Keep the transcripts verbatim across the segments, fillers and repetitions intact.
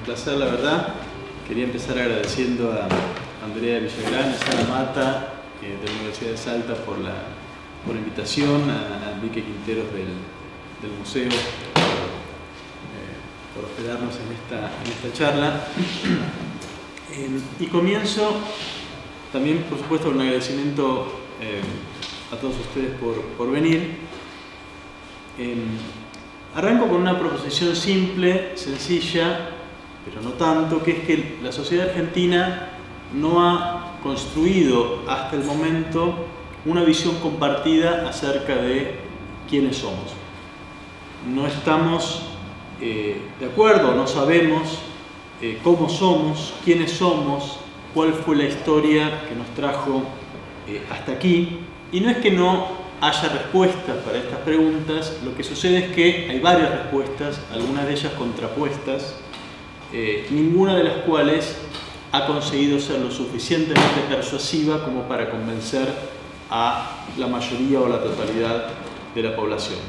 placer, la verdad. Quería empezar agradeciendo a Andrea Villagrán, a Sara Mata, eh, de la Universidad de Salta, por la, por la invitación, a, a Enrique Quinteros del, del museo, por, eh, por hospedarnos en esta, en esta charla. Eh, y comienzo también, por supuesto, con un agradecimiento eh, a todos ustedes por, por venir. Eh, arranco con una proposición simple, sencilla, pero no tanto, que es que la sociedad argentina no ha construido hasta el momento una visión compartida acerca de quiénes somos. No estamos eh, de acuerdo, no sabemos eh, cómo somos, quiénes somos, cuál fue la historia que nos trajo eh, hasta aquí. Y no es que no haya respuestas para estas preguntas, lo que sucede es que hay varias respuestas, algunas de ellas contrapuestas, eh, ninguna de las cuales ha conseguido ser lo suficientemente persuasiva como para convencer a la mayoría o la totalidad de la población.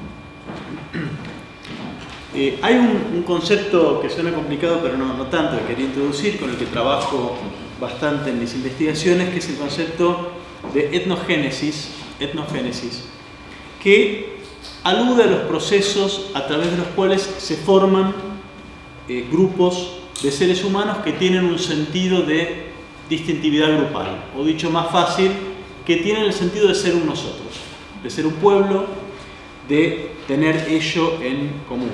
Eh, hay un, un concepto que suena complicado, pero no, no tanto, que quería introducir, con el que trabajo bastante en mis investigaciones, que es el concepto de etnogénesis, etnogénesis, que alude a los procesos a través de los cuales se forman eh, grupos de seres humanos que tienen un sentido de distintividad grupal, o dicho más fácil, que tienen el sentido de ser un nosotros, de ser un pueblo, de tener ello en común.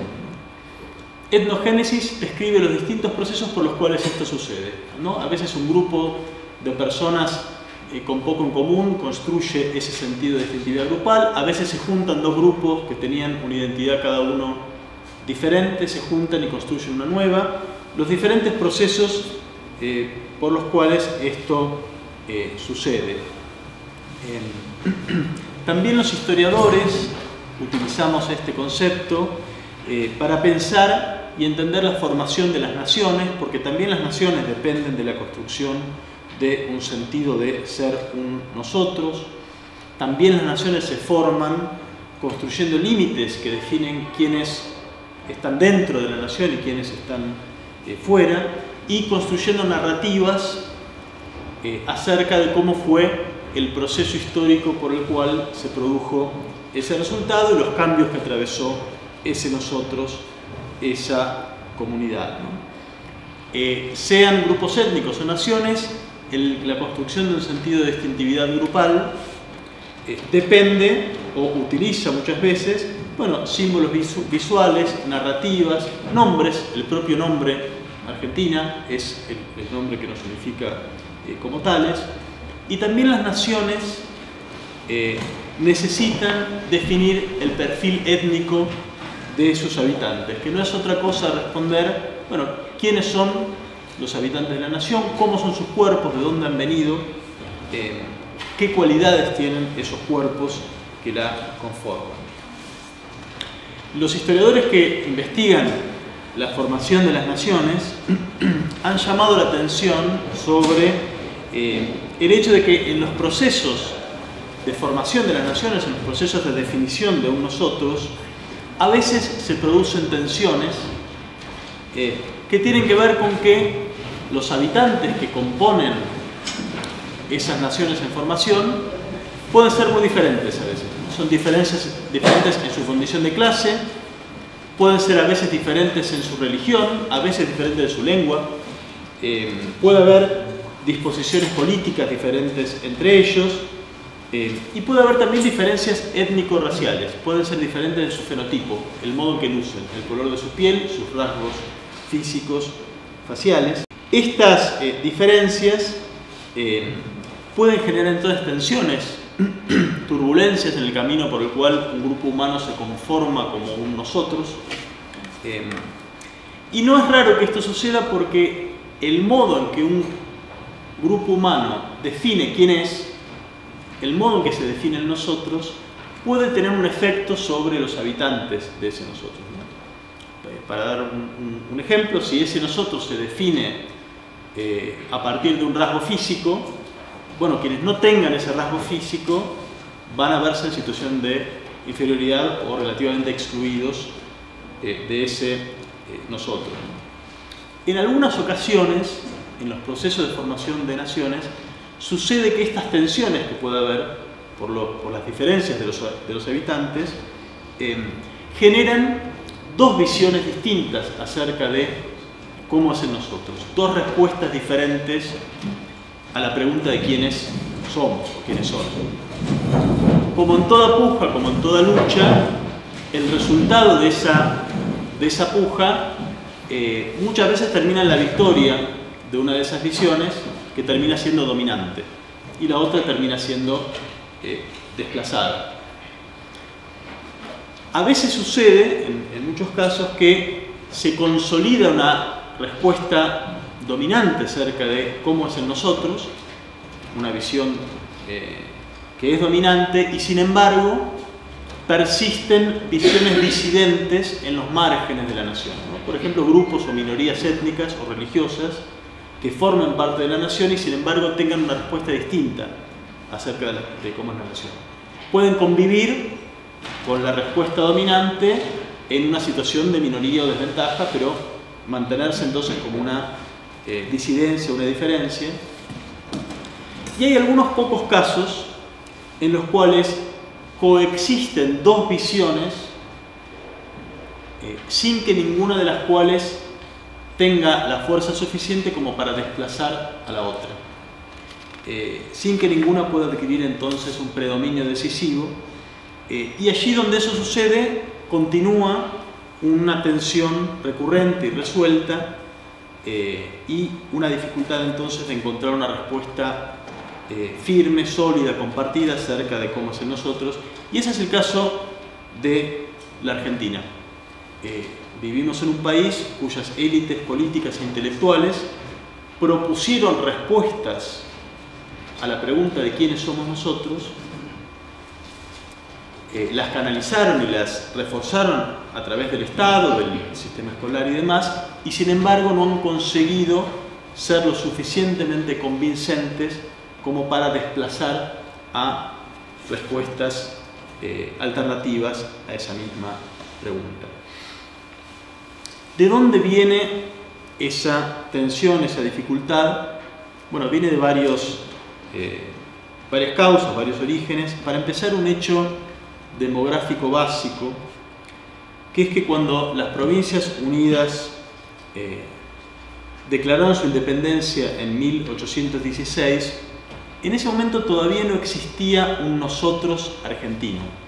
Etnogénesis describe los distintos procesos por los cuales esto sucede, ¿no? A veces un grupo de personas eh, con poco en común construye ese sentido de distintividad grupal, a veces se juntan dos grupos que tenían una identidad cada uno diferente, se juntan y construyen una nueva. Los diferentes procesos eh, por los cuales esto eh, sucede. Eh, también los historiadores utilizamos este concepto eh, para pensar y entender la formación de las naciones, porque también las naciones dependen de la construcción de un sentido de ser un nosotros. También las naciones se forman construyendo límites que definen quiénes están dentro de la nación y quiénes están eh, fuera, y construyendo narrativas eh, acerca de cómo fue el proceso histórico por el cual se produjo ese resultado y los cambios que atravesó ese nosotros, esa comunidad, ¿no? Eh, sean grupos étnicos o naciones, el, la construcción de un sentido de distintividad grupal eh, depende o utiliza muchas veces, bueno, símbolos visu visuales, narrativas, nombres. El propio nombre Argentina es el, el nombre que nos unifica eh, como tales. Y también las naciones eh, necesitan definir el perfil étnico de sus habitantes, que no es otra cosa responder, bueno, quiénes son los habitantes de la nación, cómo son sus cuerpos, de dónde han venido, eh, qué cualidades tienen esos cuerpos que la conforman. Los historiadores que investigan la formación de las naciones han llamado la atención sobre eh, el hecho de que en los procesos de formación de las naciones, en los procesos de definición de un nosotros, a veces se producen tensiones eh, que tienen que ver con que los habitantes que componen esas naciones en formación pueden ser muy diferentes a veces. Son diferencias, diferentes en su condición de clase, pueden ser a veces diferentes en su religión, a veces diferentes en su lengua, eh, puede haber disposiciones políticas diferentes entre ellos, eh, y puede haber también diferencias étnico-raciales, pueden ser diferentes en su fenotipo, el modo en que lucen, el color de su piel, sus rasgos físicos, faciales. Estas eh, diferencias eh, pueden generar entonces tensiones, turbulencias en el camino por el cual un grupo humano se conforma como un nosotros. Eh, y no es raro que esto suceda porque el modo en que un grupo humano define quién es, el modo en que se define el nosotros, puede tener un efecto sobre los habitantes de ese nosotros, ¿no? Eh, para dar un, un, un ejemplo, si ese nosotros se define eh, a partir de un rasgo físico, bueno, quienes no tengan ese rasgo físico van a verse en situación de inferioridad o relativamente excluidos eh, de ese eh, nosotros. En algunas ocasiones, en los procesos de formación de naciones, sucede que estas tensiones que puede haber por, lo, por las diferencias de los, de los habitantes eh, generan dos visiones distintas acerca de cómo hacen nosotros, dos respuestas diferentes a la pregunta de quiénes somos o quiénes son. Como en toda puja, como en toda lucha, el resultado de esa, de esa puja eh, muchas veces termina en la victoria de una de esas visiones, que termina siendo dominante, y la otra termina siendo eh, desplazada. A veces sucede, en, en muchos casos, que se consolida una respuesta dominante acerca de cómo es en nosotros, una visión eh, que es dominante, y sin embargo persisten visiones disidentes en los márgenes de la nación, ¿no? Por ejemplo, grupos o minorías étnicas o religiosas que formen parte de la nación y sin embargo tengan una respuesta distinta acerca de, la, de cómo es la nación. Pueden convivir con la respuesta dominante en una situación de minoría o desventaja, pero mantenerse entonces como una eh, disidencia, una diferencia. Y hay algunos pocos casos en los cuales coexisten dos visiones eh, sin que ninguna de las cuales tenga la fuerza suficiente como para desplazar a la otra, eh, sin que ninguna pueda adquirir entonces un predominio decisivo, eh, y allí donde eso sucede continúa una tensión recurrente y resuelta eh, y una dificultad entonces de encontrar una respuesta eh, firme, sólida, compartida acerca de cómo es en nosotros, y ese es el caso de la Argentina. Eh, Vivimos en un país cuyas élites políticas e intelectuales propusieron respuestas a la pregunta de quiénes somos nosotros, eh, las canalizaron y las reforzaron a través del Estado, del sistema escolar y demás, y sin embargo no han conseguido ser lo suficientemente convincentes como para desplazar a respuestas eh, alternativas a esa misma pregunta. ¿De dónde viene esa tensión, esa dificultad? Bueno, viene de varios, eh, varias causas, varios orígenes. Para empezar, un hecho demográfico básico, que es que cuando las Provincias Unidas eh, declararon su independencia en mil ochocientos dieciséis, en ese momento todavía no existía un nosotros argentino.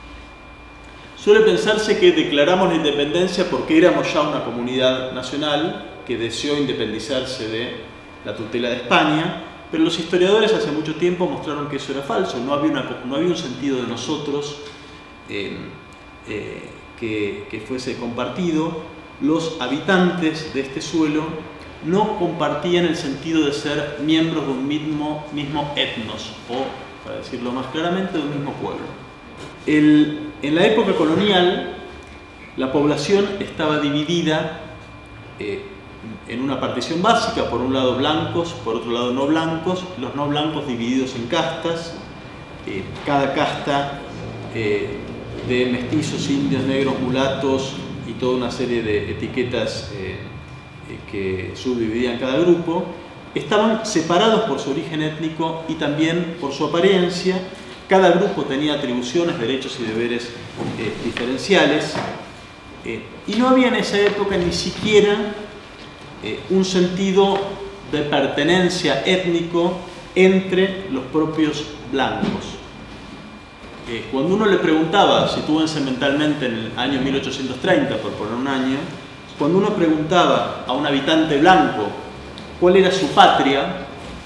Suele pensarse que declaramos la independencia porque éramos ya una comunidad nacional que deseó independizarse de la tutela de España, pero los historiadores hace mucho tiempo mostraron que eso era falso. No había, una, no había un sentido de nosotros eh, eh, que, que fuese compartido. Los habitantes de este suelo no compartían el sentido de ser miembros de un mismo, mismo etnos, o, para decirlo más claramente, de un mismo pueblo. El, en la época colonial, la población estaba dividida eh, en una partición básica, por un lado blancos, por otro lado no blancos, los no blancos divididos en castas, eh, cada casta eh, de mestizos, indios, negros, mulatos y toda una serie de etiquetas eh, eh, que subdividían cada grupo, estaban separados por su origen étnico y también por su apariencia. Cada grupo tenía atribuciones, derechos y deberes eh, diferenciales, eh, y no había en esa época ni siquiera eh, un sentido de pertenencia étnico entre los propios blancos. Eh, cuando uno le preguntaba, sitúense mentalmente en el año mil ochocientos treinta, por poner un año, cuando uno preguntaba a un habitante blanco cuál era su patria,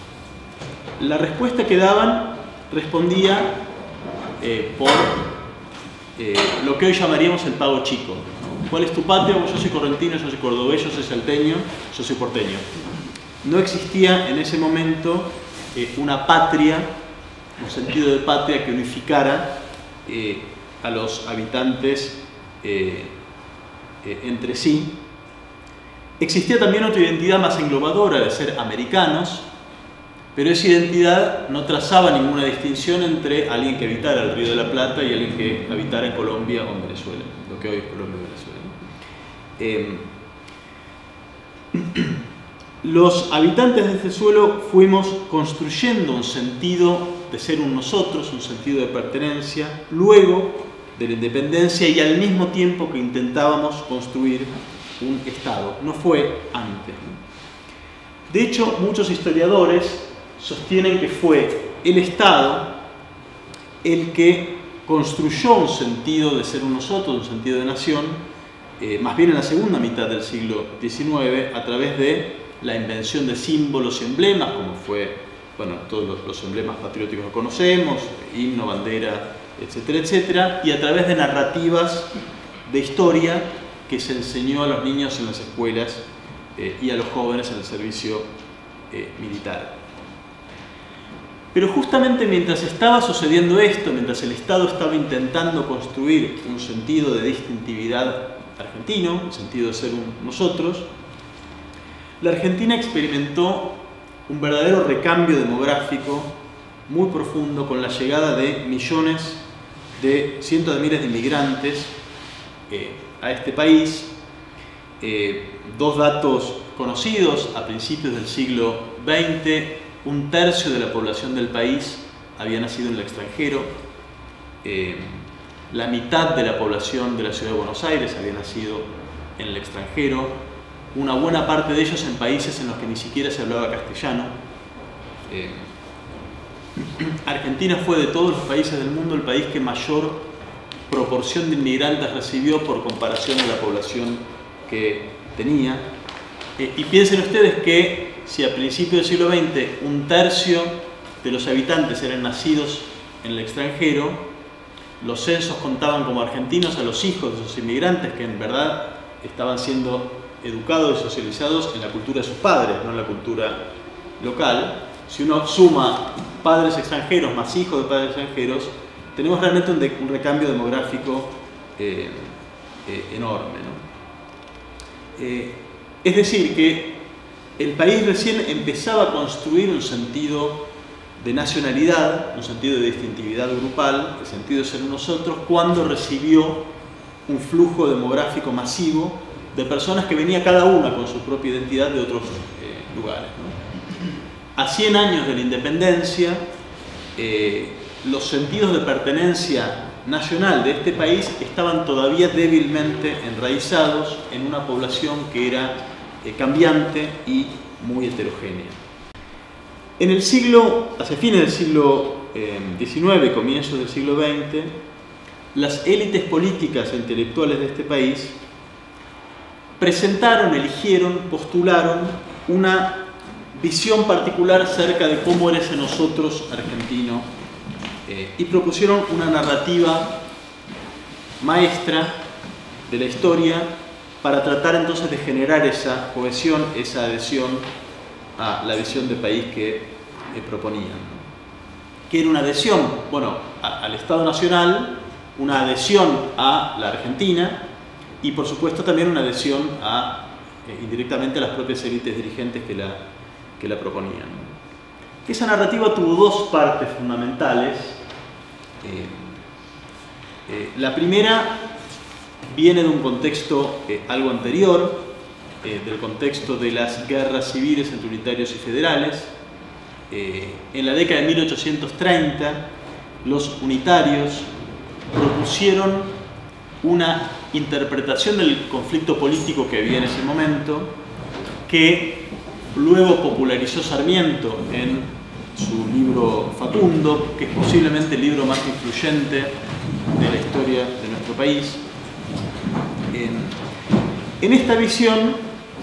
la respuesta que daban respondía eh, por eh, lo que hoy llamaríamos el pago chico, ¿no? ¿Cuál es tu patria? Bueno, yo soy correntino, yo soy cordobés, yo soy salteño, yo soy porteño. No existía en ese momento eh, una patria, un sentido de patria que unificara eh, a los habitantes eh, eh, entre sí. Existía también otra identidad más englobadora de ser americanos, pero esa identidad no trazaba ninguna distinción entre alguien que habitara el Río de la Plata y alguien que habitara en Colombia o en Venezuela, lo que hoy es Colombia y Venezuela. Eh, los habitantes de este suelo fuimos construyendo un sentido de ser un nosotros, un sentido de pertenencia, luego de la independencia y al mismo tiempo que intentábamos construir un Estado. No fue antes. De hecho, muchos historiadores sostienen que fue el Estado el que construyó un sentido de ser un nosotros, un sentido de nación, eh, más bien en la segunda mitad del siglo diecinueve, a través de la invención de símbolos y emblemas, como fue, bueno, todos los, los emblemas patrióticos que conocemos, himno, bandera, etcétera, etcétera, y a través de narrativas de historia que se enseñó a los niños en las escuelas eh, y a los jóvenes en el servicio eh, militar. Pero justamente mientras estaba sucediendo esto, mientras el Estado estaba intentando construir un sentido de distintividad argentino, un sentido de ser un nosotros, la Argentina experimentó un verdadero recambio demográfico muy profundo con la llegada de millones de cientos de miles de inmigrantes eh, a este país. Eh, dos datos conocidos: a principios del siglo veinte, un tercio de la población del país había nacido en el extranjero, eh, la mitad de la población de la ciudad de Buenos Aires había nacido en el extranjero, una buena parte de ellos en países en los que ni siquiera se hablaba castellano. Eh, Argentina fue de todos los países del mundo el país que mayor proporción de inmigrantes recibió por comparación a la población que tenía. Eh, y piensen ustedes que si a principios del siglo veinte un tercio de los habitantes eran nacidos en el extranjero, los censos contaban como argentinos a los hijos de esos inmigrantes que en verdad estaban siendo educados y socializados en la cultura de sus padres, no en la cultura local. Si uno suma padres extranjeros más hijos de padres extranjeros, tenemos realmente un, de, un recambio demográfico eh, eh, enorme, ¿no? Eh, es decir, que el país recién empezaba a construir un sentido de nacionalidad, un sentido de distintividad grupal, el sentido de ser nosotros, cuando recibió un flujo demográfico masivo de personas que venía cada una con su propia identidad de otros eh, lugares, ¿no? A cien años de la independencia, eh, los sentidos de pertenencia nacional de este país estaban todavía débilmente enraizados en una población que era eh, cambiante y muy heterogénea. En el siglo, hacia fines del siglo diecinueve, comienzos del siglo veinte, las élites políticas e intelectuales de este país presentaron, eligieron, postularon una visión particular acerca de cómo era ese nosotros argentino eh, y propusieron una narrativa maestra de la historia para tratar entonces de generar esa cohesión, esa adhesión a la visión de país que eh, proponían. ¿Qué era una adhesión? Bueno, a, al Estado Nacional, una adhesión a la Argentina y por supuesto también una adhesión a, eh, indirectamente a las propias élites dirigentes que la, que la proponían. Esa narrativa tuvo dos partes fundamentales. Eh, eh, la primera viene de un contexto eh, algo anterior, eh, del contexto de las guerras civiles entre unitarios y federales. Eh, en la década de mil ochocientos treinta, los unitarios propusieron una interpretación del conflicto político que había en ese momento, que luego popularizó Sarmiento en su libro Facundo, que es posiblemente el libro más influyente de la historia de nuestro país. En, en esta visión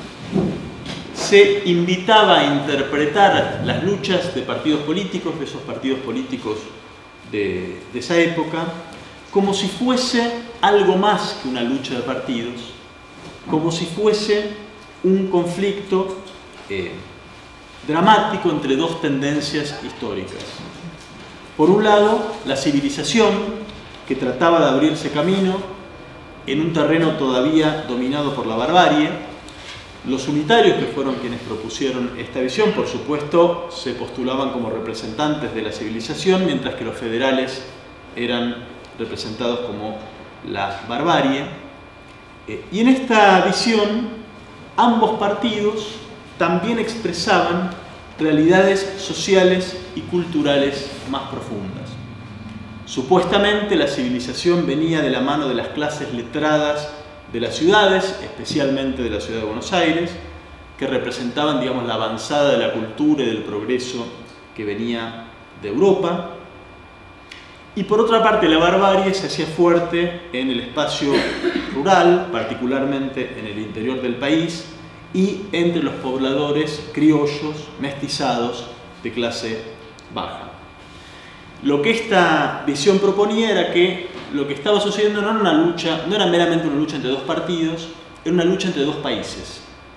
se invitaba a interpretar las luchas de partidos políticos, de esos partidos políticos de, de esa época, como si fuese algo más que una lucha de partidos, como si fuese un conflicto eh, dramático entre dos tendencias históricas. Por un lado, la civilización, que trataba de abrirse camino en un terreno todavía dominado por la barbarie. Los unitarios, que fueron quienes propusieron esta visión, por supuesto, se postulaban como representantes de la civilización, mientras que los federales eran representados como la barbarie. Eh, y en esta visión ambos partidos también expresaban realidades sociales y culturales más profundas. Supuestamente la civilización venía de la mano de las clases letradas de las ciudades, especialmente de la ciudad de Buenos Aires, que representaban, digamos, la avanzada de la cultura y del progreso que venía de Europa. Y por otra parte, la barbarie se hacía fuerte en el espacio rural, particularmente en el interior del país, y entre los pobladores criollos, mestizados, de clase baja. Lo que esta visión proponía era que lo que estaba sucediendo no era una lucha, no era meramente una lucha entre dos partidos, era una lucha entre dos países.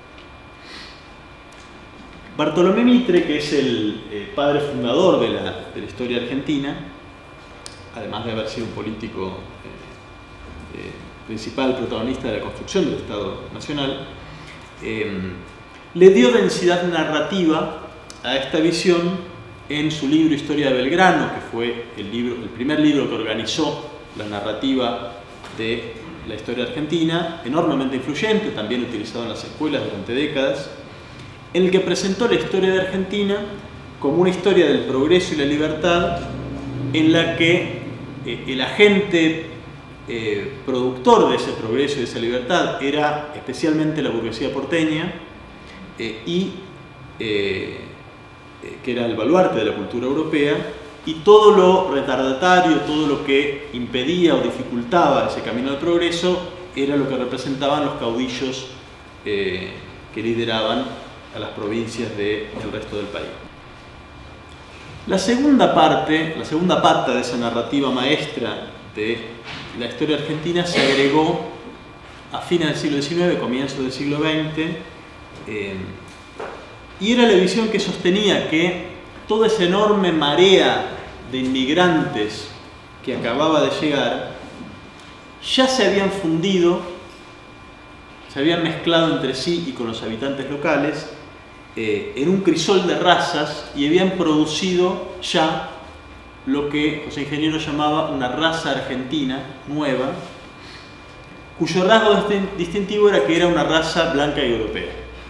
Bartolomé Mitre, que es el eh, padre fundador de la, de la historia argentina, además de haber sido un político eh, eh, principal, protagonista de la construcción del Estado Nacional, eh, le dio densidad narrativa a esta visión en su libro Historia de Belgrano, que fue el, libro, el primer libro que organizó la narrativa de la historia argentina, enormemente influyente, también utilizado en las escuelas durante décadas, en el que presentó la historia de Argentina como una historia del progreso y la libertad, en la que eh, el agente eh, productor de ese progreso y de esa libertad era especialmente la burguesía porteña, eh, y eh, que era el baluarte de la cultura europea, y todo lo retardatario, todo lo que impedía o dificultaba ese camino del progreso, era lo que representaban los caudillos eh, que lideraban a las provincias del resto del país. La segunda parte, la segunda pata de esa narrativa maestra de la historia argentina se agregó a fines del siglo diecinueve, comienzos del siglo veinte, eh, y era la visión que sostenía que toda esa enorme marea de inmigrantes que acababa de llegar ya se habían fundido, se habían mezclado entre sí y con los habitantes locales eh, en un crisol de razas, y habían producido ya lo que José Ingeniero llamaba una raza argentina nueva, cuyo rasgo distintivo era que era una raza blanca y europea.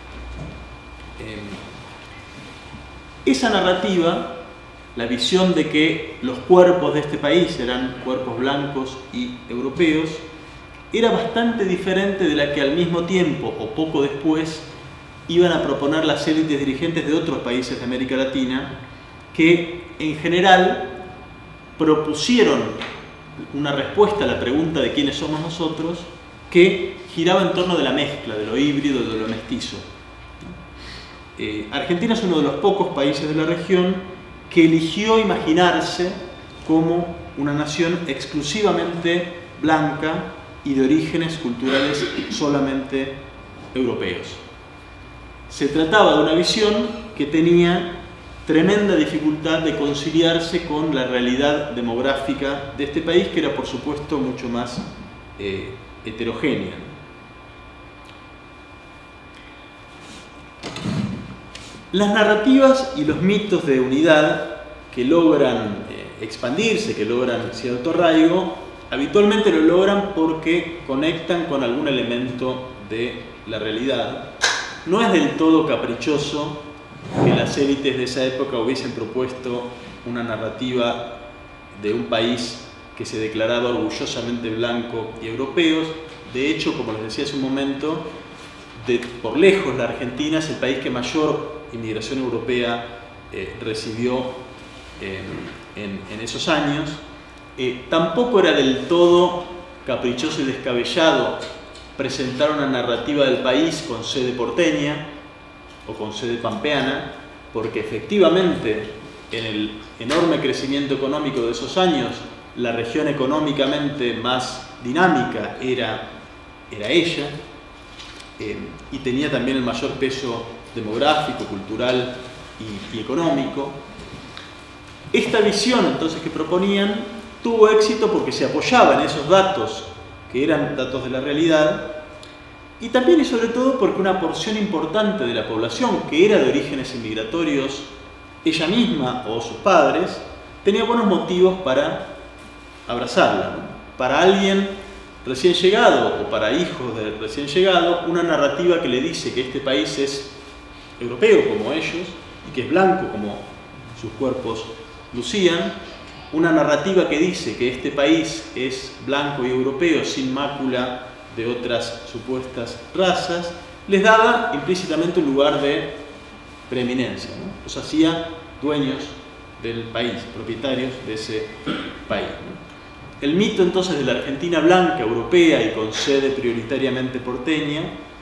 Esa narrativa, la visión de que los cuerpos de este país eran cuerpos blancos y europeos, era bastante diferente de la que al mismo tiempo o poco después iban a proponer las élites dirigentes de otros países de América Latina, que en general propusieron una respuesta a la pregunta de quiénes somos nosotros, que giraba en torno de la mezcla, de lo híbrido, de lo mestizo. Eh, Argentina es uno de los pocos países de la región que eligió imaginarse como una nación exclusivamente blanca y de orígenes culturales solamente europeos. Se trataba de una visión que tenía tremenda dificultad de conciliarse con la realidad demográfica de este país, que era por supuesto mucho más eh, heterogénea. Las narrativas y los mitos de unidad que logran eh, expandirse, que logran cierto arraigo, habitualmente lo logran porque conectan con algún elemento de la realidad. No es del todo caprichoso que las élites de esa época hubiesen propuesto una narrativa de un país que se declaraba orgullosamente blanco y europeos. De hecho, como les decía hace un momento, de, por lejos la Argentina es el país que mayor inmigración europea eh, recibió eh, en, en esos años. Eh, tampoco era del todo caprichoso y descabellado presentar una narrativa del país con sede porteña o con sede pampeana, porque efectivamente en el enorme crecimiento económico de esos años la región económicamente más dinámica era, era ella, eh, y tenía también el mayor peso demográfico, cultural y, y económico. Esta visión entonces que proponían tuvo éxito porque se apoyaba en esos datos que eran datos de la realidad, y también y sobre todo porque una porción importante de la población que era de orígenes inmigratorios, ella misma o sus padres, tenía buenos motivos para abrazarla, ¿no? Para alguien recién llegado o para hijos del recién llegado, una narrativa que le dice que este país es europeo como ellos y que es blanco como sus cuerpos lucían, una narrativa que dice que este país es blanco y europeo sin mácula de otras supuestas razas, les daba implícitamente un lugar de preeminencia, ¿no? Los hacía dueños del país, propietarios de ese país, ¿no? El mito entonces de la Argentina blanca, europea y con sede prioritariamente porteña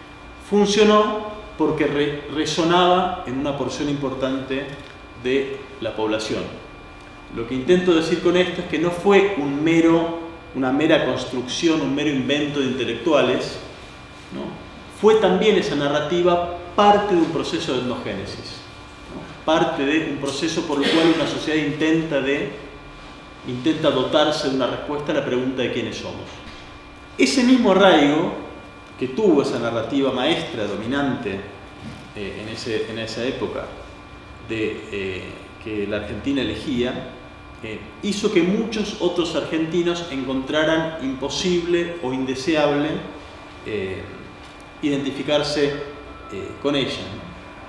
funcionó porque re resonaba en una porción importante de la población. Lo que intento decir con esto es que no fue un mero, una mera construcción, un mero invento de intelectuales, ¿no? Fue también esa narrativa parte de un proceso de etnogénesis, ¿no? Parte de un proceso por el cual una sociedad intenta, de, intenta dotarse de una respuesta a la pregunta de quiénes somos. Ese mismo arraigo que tuvo esa narrativa maestra, dominante eh, en, ese, en esa época, de, eh, que la Argentina elegía, eh, hizo que muchos otros argentinos encontraran imposible o indeseable eh, identificarse eh, con ella, ¿no?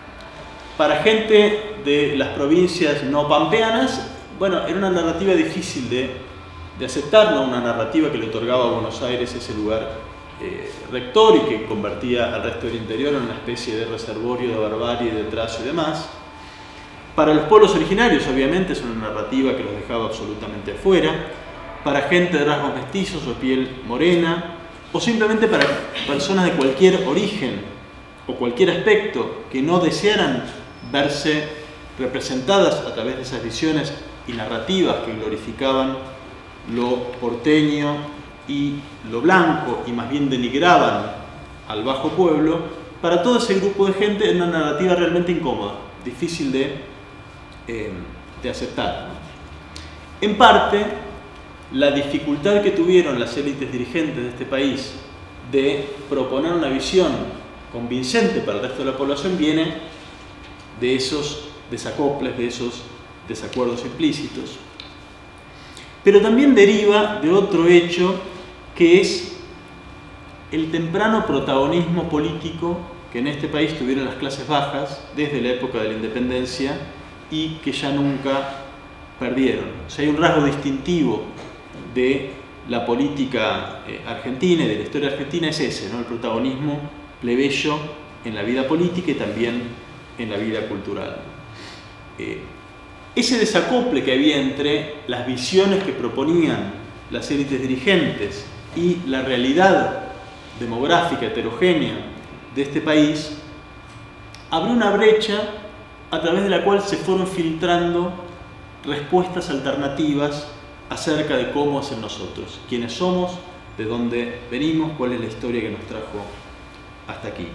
Para gente de las provincias no pampeanas, bueno, era una narrativa difícil de, de aceptar, ¿no? Una narrativa que le otorgaba a Buenos Aires ese lugar eh, rector y que convertía al resto del interior en una especie de reservorio de barbarie, de atraso y demás. Para los pueblos originarios, obviamente, es una narrativa que los dejaba absolutamente afuera. Para gente de rasgos mestizos o piel morena, o simplemente para personas de cualquier origen o cualquier aspecto que no desearan verse representadas a través de esas visiones y narrativas que glorificaban lo porteño y lo blanco y más bien denigraban al bajo pueblo, para todo ese grupo de gente era una narrativa realmente incómoda, difícil de, eh, de aceptar, ¿no? En parte, la dificultad que tuvieron las élites dirigentes de este país de proponer una visión convincente para el resto de la población viene de esos desacoples, de esos desacuerdos implícitos. Pero también deriva de otro hecho que es el temprano protagonismo político que en este país tuvieron las clases bajas desde la época de la independencia y que ya nunca perdieron. O sea, hay un rasgo distintivo de la política eh, argentina y de la historia argentina, es ese, ¿no? El protagonismo plebeyo en la vida política y también en la vida cultural. Eh, ese desacople que había entre las visiones que proponían las élites dirigentes y la realidad demográfica heterogénea de este país abrió una brecha a través de la cual se fueron filtrando respuestas alternativas acerca de cómo ser nosotros, quiénes somos, de dónde venimos, cuál es la historia que nos trajo hasta aquí.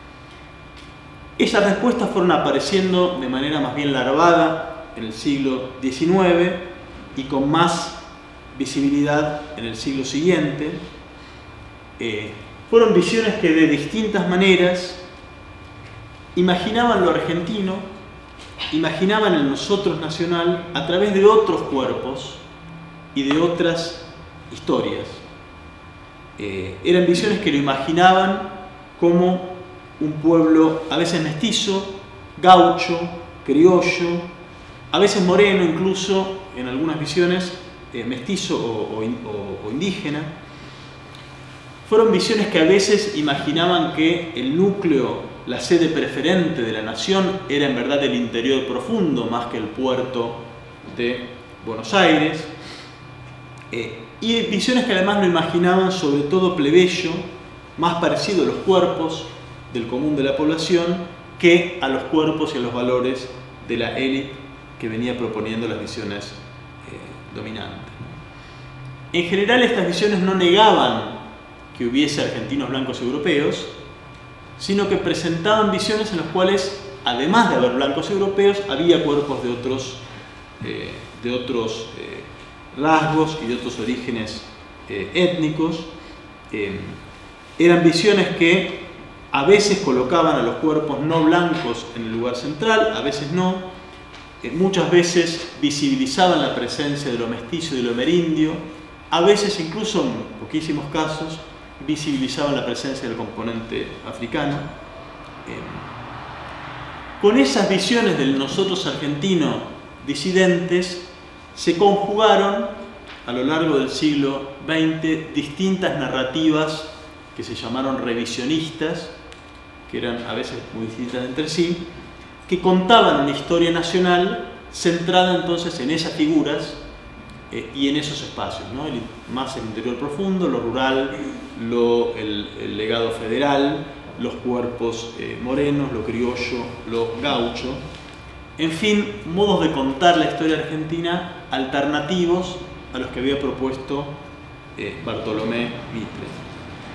Esas respuestas fueron apareciendo de manera más bien larvada en el siglo diecinueve y con más visibilidad en el siglo siguiente. Eh, fueron visiones que de distintas maneras imaginaban lo argentino, imaginaban el nosotros nacional a través de otros cuerpos y de otras historias. Eh, eran visiones que lo imaginaban como un pueblo a veces mestizo, gaucho, criollo, a veces moreno incluso, en algunas visiones, eh, mestizo o, o, o, o indígena. Fueron visiones que a veces imaginaban que el núcleo, la sede preferente de la nación era en verdad el interior profundo más que el puerto de Buenos Aires. Eh, y visiones que además lo imaginaban sobre todo plebeyo, más parecido a los cuerpos del común de la población que a los cuerpos y a los valores de la élite que venía proponiendo las visiones eh, dominantes. En general, estas visiones no negaban que hubiese argentinos blancos europeos, sino que presentaban visiones en las cuales, además de haber blancos europeos, había cuerpos de otros, eh, de otros eh, rasgos y de otros orígenes eh, étnicos. Eh, eran visiones que a veces colocaban a los cuerpos no blancos en el lugar central, a veces no. Eh, muchas veces visibilizaban la presencia de lo mestizo y de lo amerindio a veces incluso en poquísimos casos visibilizaban la presencia del componente africano. Eh, con esas visiones del nosotros argentino disidentes se conjugaron a lo largo del siglo veinte distintas narrativas que se llamaron revisionistas, que eran a veces muy distintas entre sí, que contaban una historia nacional centrada entonces en esas figuras eh, y en esos espacios, ¿no? El, más el interior profundo, lo rural, lo, el, el legado federal, los cuerpos eh, morenos, lo criollo, lo gaucho. En fin, modos de contar la historia argentina alternativos a los que había propuesto eh, Bartolomé Mitre.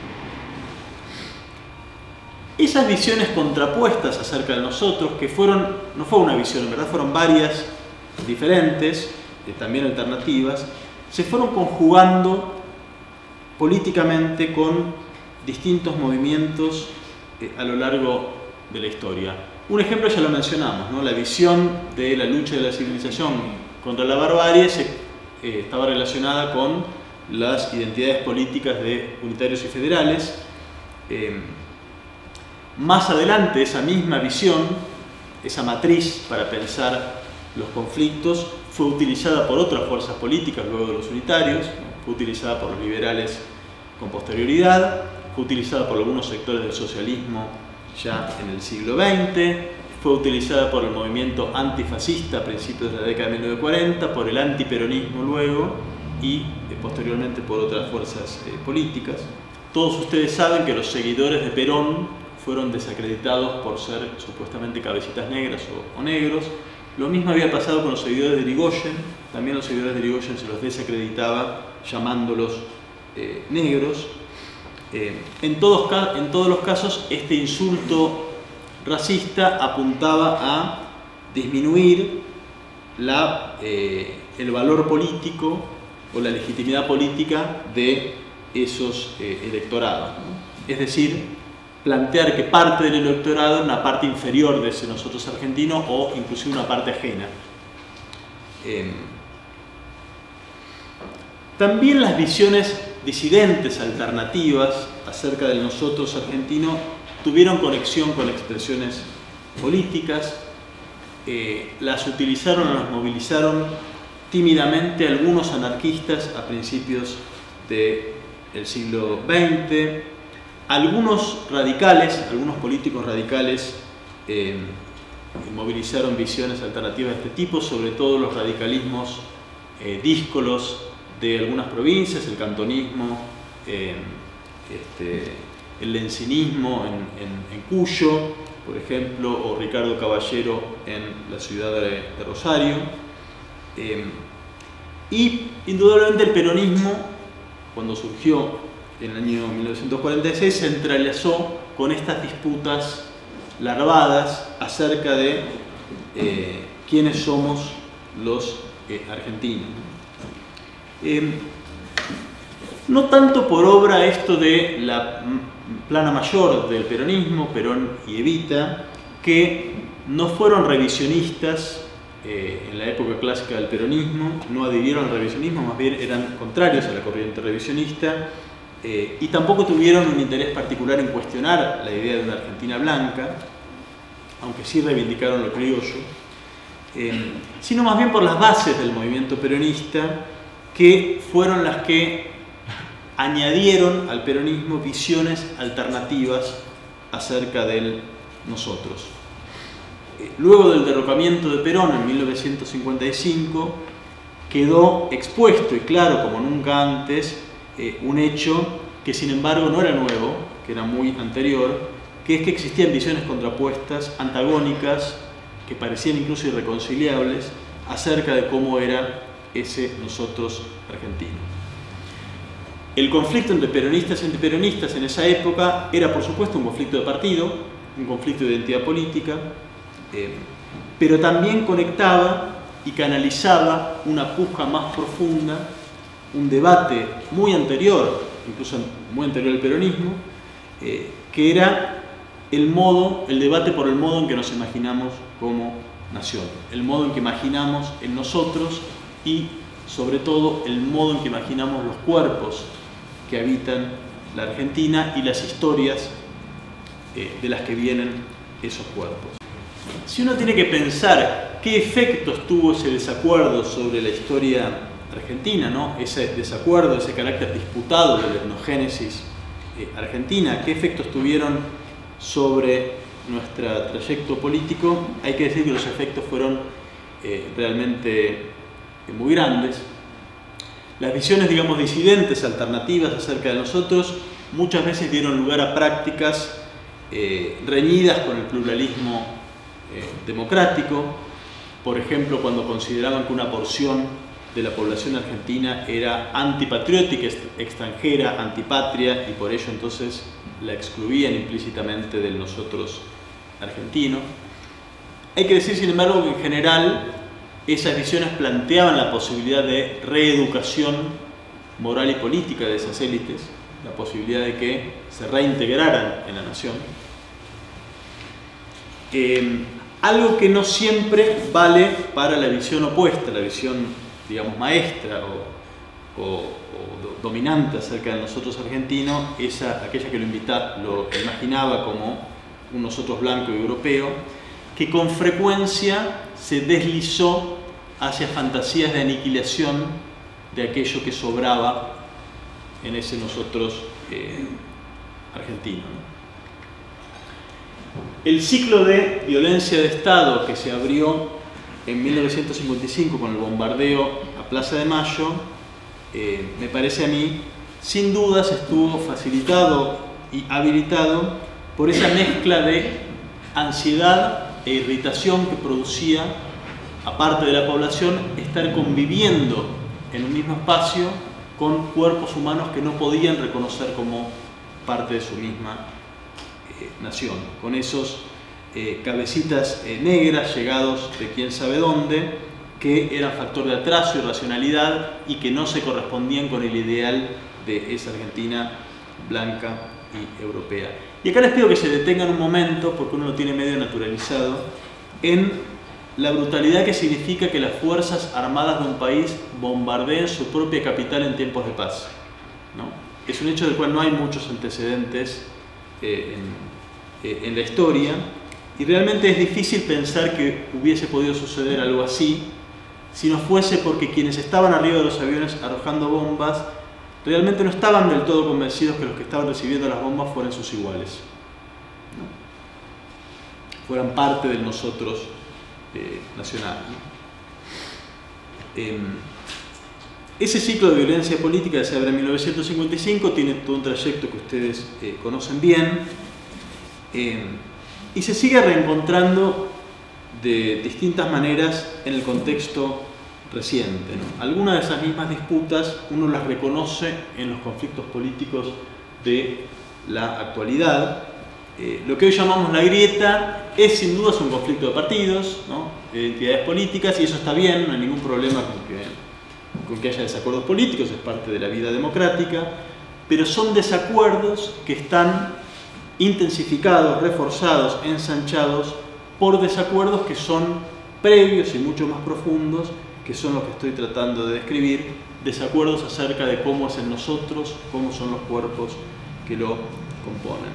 Esas visiones contrapuestas acerca de nosotros, que fueron, no fue una visión, en verdad fueron varias diferentes, eh, también alternativas, se fueron conjugando políticamente con distintos movimientos eh, a lo largo de la historia. Un ejemplo ya lo mencionamos, ¿no? La visión de la lucha de la civilización contra la barbarie se, eh, estaba relacionada con las identidades políticas de unitarios y federales. Eh, Más adelante, esa misma visión, esa matriz para pensar los conflictos, fue utilizada por otras fuerzas políticas luego de los unitarios, ¿no? Fue utilizada por los liberales con posterioridad, fue utilizada por algunos sectores del socialismo ya en el siglo veinte, fue utilizada por el movimiento antifascista a principios de la década de mil novecientos cuarenta, por el antiperonismo luego y eh, posteriormente por otras fuerzas eh, políticas. Todos ustedes saben que los seguidores de Perón fueron desacreditados por ser supuestamente cabecitas negras o, o negros. Lo mismo había pasado con los seguidores de Irigoyen, también los seguidores de Irigoyen se los desacreditaba llamándolos eh, negros. Eh, en, todos, en todos los casos este insulto racista apuntaba a disminuir la, eh, el valor político o la legitimidad política de esos eh, electorados, ¿no? Es decir, plantear que parte del electorado es una parte inferior de ese nosotros argentino o inclusive una parte ajena. Eh, también las visiones disidentes, alternativas acerca del nosotros argentino tuvieron conexión con expresiones políticas, eh, las utilizaron o las movilizaron tímidamente algunos anarquistas a principios del siglo veinte. Algunos radicales, algunos políticos radicales eh, movilizaron visiones alternativas de este tipo, sobre todo los radicalismos eh, díscolos de algunas provincias, el cantonismo, eh, este, el lencinismo en, en, en Cuyo, por ejemplo, o Ricardo Caballero en la ciudad de, de Rosario. Eh, y indudablemente el peronismo, cuando surgió en el año mil novecientos cuarenta y seis, se entrelazó con estas disputas larvadas acerca de eh, quiénes somos los eh, argentinos. Eh, no tanto por obra esto de la plana mayor del peronismo, Perón y Evita, que no fueron revisionistas eh, en la época clásica del peronismo, no adhirieron al revisionismo, más bien eran contrarios a la corriente revisionista. Eh, y tampoco tuvieron un interés particular en cuestionar la idea de una Argentina blanca, aunque sí reivindicaron lo criollo, eh, sino más bien por las bases del movimiento peronista, que fueron las que añadieron al peronismo visiones alternativas acerca del nosotros. Eh, luego del derrocamiento de Perón en mil novecientos cincuenta y cinco, quedó expuesto y claro como nunca antes Eh, un hecho que sin embargo no era nuevo, que era muy anterior, que es que existían visiones contrapuestas, antagónicas, que parecían incluso irreconciliables, acerca de cómo era ese nosotros argentino. El conflicto entre peronistas y antiperonistas en esa época era por supuesto un conflicto de partido, un conflicto de identidad política, eh, pero también conectaba y canalizaba una puja más profunda, un debate muy anterior, incluso muy anterior al peronismo, eh, que era el modo, el debate por el modo en que nos imaginamos como nación, el modo en que imaginamos en nosotros y sobre todo el modo en que imaginamos los cuerpos que habitan la Argentina y las historias eh, de las que vienen esos cuerpos. Si uno tiene que pensar qué efectos tuvo ese desacuerdo sobre la historia argentina, ¿no? Ese desacuerdo, ese carácter disputado de la etnogénesis eh, argentina, qué efectos tuvieron sobre nuestro trayecto político, hay que decir que los efectos fueron eh, realmente eh, muy grandes. Las visiones, digamos, disidentes, alternativas acerca de nosotros, muchas veces dieron lugar a prácticas eh, reñidas con el pluralismo eh, democrático. Por ejemplo, cuando consideraban que una porción de la población argentina era antipatriótica, extranjera, antipatria, y por ello entonces la excluían implícitamente del nosotros argentino. Hay que decir, sin embargo, que en general esas visiones planteaban la posibilidad de reeducación moral y política de esas élites, la posibilidad de que se reintegraran en la nación. Eh, algo que no siempre vale para la visión opuesta, la visión, digamos, maestra o, o, o dominante acerca de nosotros argentinos, esa, aquella que lo, invita, lo imaginaba como un nosotros blanco y europeo, que con frecuencia se deslizó hacia fantasías de aniquilación de aquello que sobraba en ese nosotros eh, argentino, ¿no? El ciclo de violencia de Estado que se abrió en mil novecientos cincuenta y cinco con el bombardeo a Plaza de Mayo, eh, me parece a mí, sin dudas estuvo facilitado y habilitado por esa mezcla de ansiedad e irritación que producía, aparte de la población, estar conviviendo en un mismo espacio con cuerpos humanos que no podían reconocer como parte de su misma eh, nación, con esos eh, cabecitas eh, negras llegados de quién sabe dónde, que eran factor de atraso y racionalidad y que no se correspondían con el ideal de esa Argentina blanca y europea. Y acá les pido que se detengan un momento, porque uno lo tiene medio naturalizado, en la brutalidad que significa que las fuerzas armadas de un país bombardeen su propia capital en tiempos de paz, ¿no? Es un hecho del cual no hay muchos antecedentes eh, en, eh, en la historia, y realmente es difícil pensar que hubiese podido suceder algo así si no fuese porque quienes estaban arriba de los aviones arrojando bombas realmente no estaban del todo convencidos que los que estaban recibiendo las bombas fueran sus iguales, ¿no? Fueran parte del nosotros eh, nacional, ¿no? Eh, ese ciclo de violencia política se abre en mil novecientos cincuenta y cinco, tiene todo un trayecto que ustedes eh, conocen bien, eh, y se sigue reencontrando de distintas maneras en el contexto reciente, ¿no? Algunas de esas mismas disputas uno las reconoce en los conflictos políticos de la actualidad. Eh, lo que hoy llamamos la grieta es sin duda un conflicto de partidos, ¿no? De identidades políticas, y eso está bien, no hay ningún problema con que, con que haya desacuerdos políticos, es parte de la vida democrática, pero son desacuerdos que están intensificados, reforzados, ensanchados por desacuerdos que son previos y mucho más profundos, que son los que estoy tratando de describir, desacuerdos acerca de cómo es el nosotros, cómo son los cuerpos que lo componen.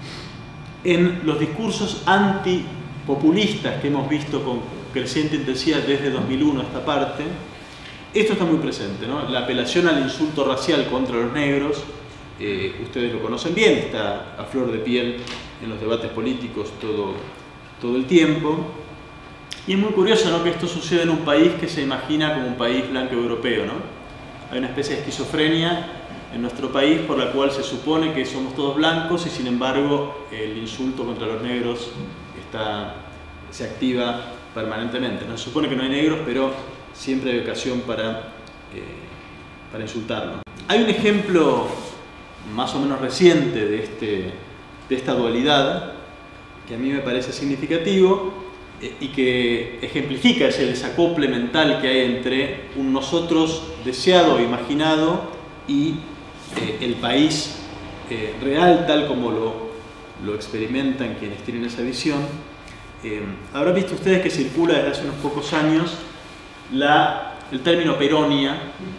En los discursos antipopulistas que hemos visto con creciente intensidad desde dos mil uno a esta parte, esto está muy presente, ¿no? La apelación al insulto racial contra los negros, eh, ustedes lo conocen bien, está a flor de piel en los debates políticos todo, todo el tiempo. Y es muy curioso, ¿no?, que esto sucede en un país que se imagina como un país blanco europeo, ¿no? Hay una especie de esquizofrenia en nuestro país por la cual se supone que somos todos blancos y sin embargo el insulto contra los negros está, se activa permanentemente, ¿no? Se supone que no hay negros, pero siempre hay ocasión para, eh, para insultarnos. Hay un ejemplo más o menos reciente de, este, de esta dualidad que a mí me parece significativo y que ejemplifica ese desacople mental que hay entre un nosotros deseado, imaginado, y eh, el país eh, real, tal como lo, lo experimentan quienes tienen esa visión. Eh, habrán visto ustedes que circula desde hace unos pocos años la el término peronia,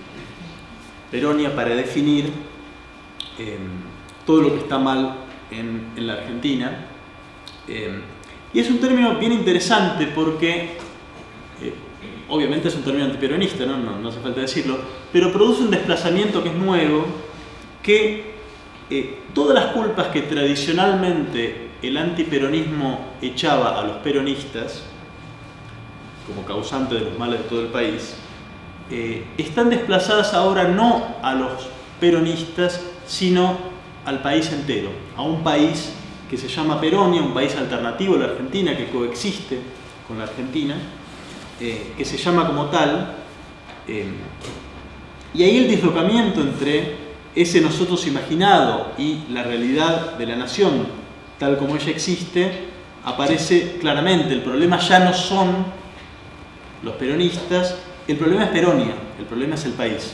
peronia para definir eh, todo lo que está mal en, en la Argentina. Eh, y es un término bien interesante porque, eh, obviamente es un término antiperonista, ¿no? No, no hace falta decirlo, pero produce un desplazamiento que es nuevo, que eh, todas las culpas que tradicionalmente el antiperonismo echaba a los peronistas, como causante de los males de todo el país, eh, están desplazadas ahora no a los peronistas, sino al país entero, a un país que se llama Peronia, un país alternativo a la Argentina, que coexiste con la Argentina, eh, que se llama como tal, eh, y ahí el dislocamiento entre ese nosotros imaginado y la realidad de la nación, tal como ella existe, aparece claramente. El problema ya no son los peronistas, el problema es Peronia, el problema es el país.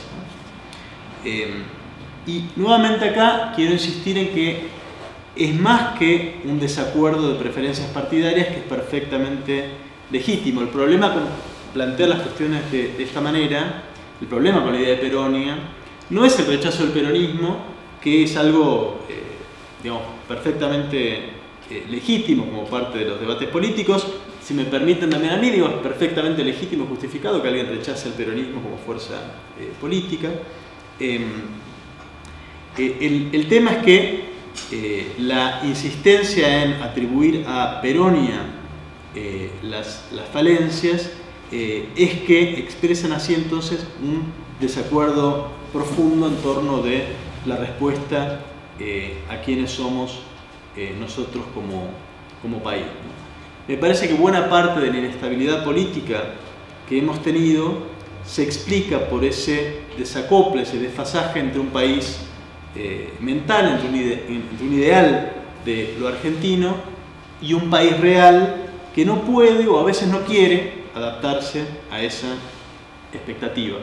Eh, y nuevamente acá quiero insistir en que es más que un desacuerdo de preferencias partidarias, que es perfectamente legítimo. El problema con plantear las cuestiones de, de esta manera, el problema con la idea de Peronia, no es el rechazo del peronismo, que es algo eh, digamos, perfectamente eh, legítimo como parte de los debates políticos. Si me permiten también a mí, digo, es perfectamente legítimo y justificado que alguien rechace el peronismo como fuerza eh, política. Eh, eh, el, el tema es que eh, la insistencia en atribuir a Peronia eh, las, las falencias eh, es que expresan así entonces un desacuerdo profundo en torno de la respuesta eh, a quienes somos eh, nosotros como, como país, ¿no? Me parece que buena parte de la inestabilidad política que hemos tenido se explica por ese desacople, ese desfasaje entre un país eh, mental, entre un, ide entre un ideal de lo argentino y un país real que no puede o a veces no quiere adaptarse a esa expectativa.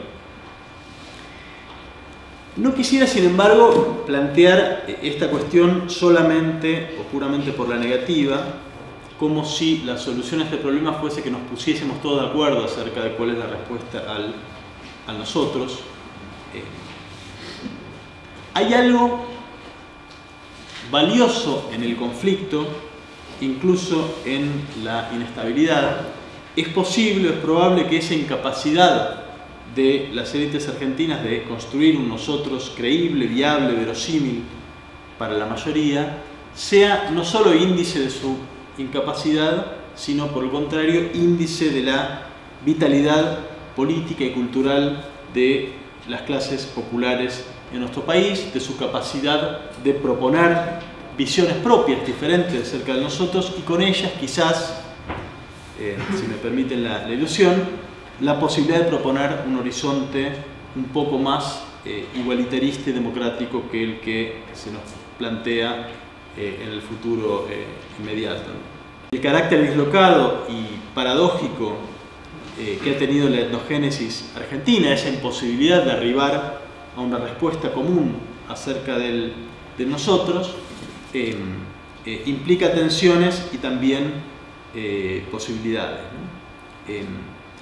No quisiera, sin embargo, plantear esta cuestión solamente o puramente por la negativa, como si la solución a este problema fuese que nos pusiésemos todos de acuerdo acerca de cuál es la respuesta al, a nosotros. Eh, hay algo valioso en el conflicto, incluso en la inestabilidad. Es posible, es probable que esa incapacidad de las élites argentinas de construir un nosotros creíble, viable, verosímil para la mayoría, sea no solo índice de su incapacidad, sino por el contrario, índice de la vitalidad política y cultural de las clases populares en nuestro país, de su capacidad de proponer visiones propias, diferentes acerca de nosotros, y con ellas quizás, eh, si me permiten la, la ilusión, la posibilidad de proponer un horizonte un poco más eh, igualitarista y democrático que el que se nos plantea eh, en el futuro eh, inmediato. El carácter dislocado y paradójico eh, que ha tenido la etnogénesis argentina, esa imposibilidad de arribar a una respuesta común acerca del, de nosotros, eh, eh, implica tensiones y también eh, posibilidades, ¿no? Eh,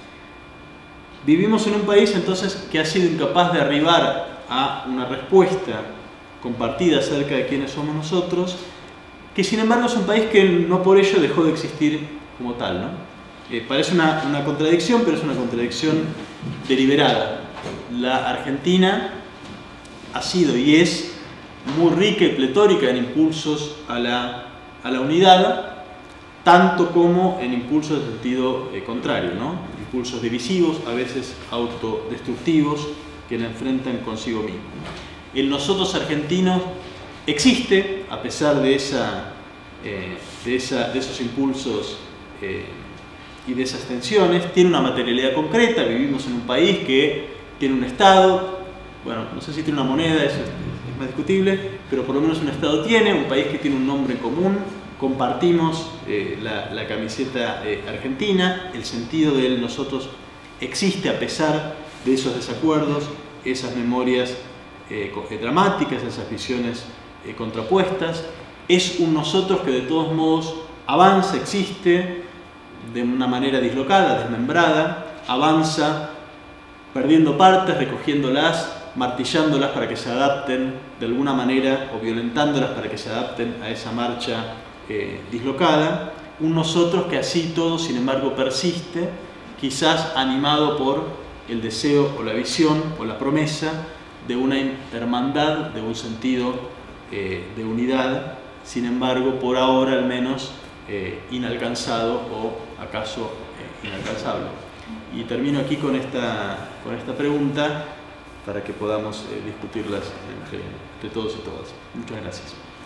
vivimos en un país entonces que ha sido incapaz de arribar a una respuesta compartida acerca de quiénes somos nosotros, que sin embargo es un país que no por ello dejó de existir como tal, ¿no? Eh, parece una, una contradicción, pero es una contradicción deliberada. La Argentina ha sido y es muy rica y pletórica en impulsos a la, a la unidad, tanto como en impulsos de sentido eh, contrario, ¿no? Impulsos divisivos, a veces autodestructivos, que la enfrentan consigo mismo. El nosotros argentinos existe, a pesar de, esa, eh, de, esa, de esos impulsos eh, y de esas tensiones, tiene una materialidad concreta. Vivimos en un país que tiene un Estado, bueno, no sé si tiene una moneda, eso es, es más discutible, pero por lo menos un Estado tiene, un país que tiene un nombre común, compartimos eh, la, la camiseta eh, argentina, el sentido de él nosotros existe a pesar de esos desacuerdos, esas memorias eh, dramáticas, esas visiones eh, contrapuestas. Es un nosotros que de todos modos avanza, existe de una manera dislocada, desmembrada, avanza perdiendo partes, recogiéndolas, martillándolas para que se adapten de alguna manera o violentándolas para que se adapten a esa marcha eh, dislocada. Un nosotros que así todo, sin embargo, persiste, quizás animado por el deseo o la visión o la promesa de una hermandad, de un sentido eh, de unidad, sin embargo, por ahora al menos eh, inalcanzado o acaso eh, inalcanzable. Y termino aquí con esta, con esta pregunta para que podamos eh, discutirlas entre, entre todos y todas. Muchas gracias.